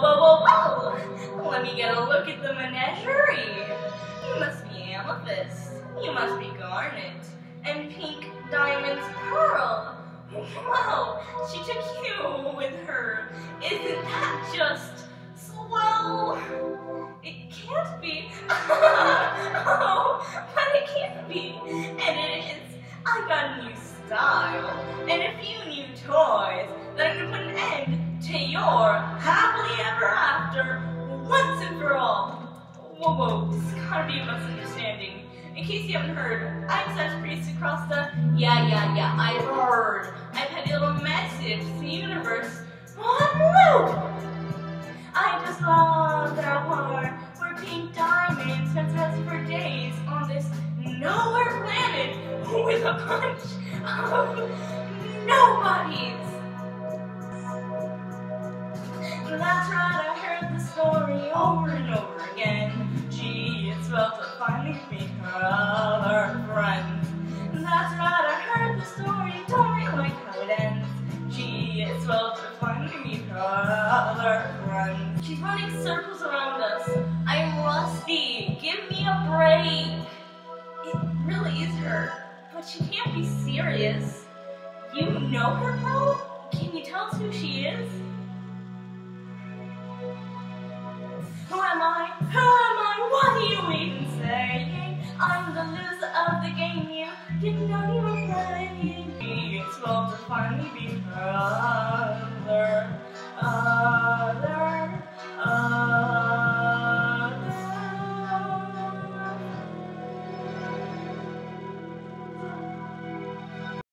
whoa, whoa! Let me get a look at the menagerie. You must be amethyst. You must be garnet. And pink diamond's pearl. Wow, she took you with her. Isn't that just swell? It can't be. Oh, but it can't be. And it is. I got a new style and a few new toys that are going to put an end to your happily ever after once and for all. Whoa, whoa, this has got to be a misunderstanding. In case you haven't heard, I'm such priest across the... Yeah, I've heard. I've had a little message to the universe. Oh, no! I just love that part where pink diamond spends us for days on this nowhere planet with a bunch of nobodies. That's right, I heard the story over and over again. Gee, it's well to finally meet her other friends. That's right, I heard the story, don't really like how it ends. Gee, it's well to finally meet her other friends. She's running circles around us. I'm rusty, give me a break. It really is her, but she can't be serious. You know her, bro? Can you tell us who she is? Who am I? Who am I? What are you even saying? I'm the loser of the game you didn't know you were playing. It's well to finally be her other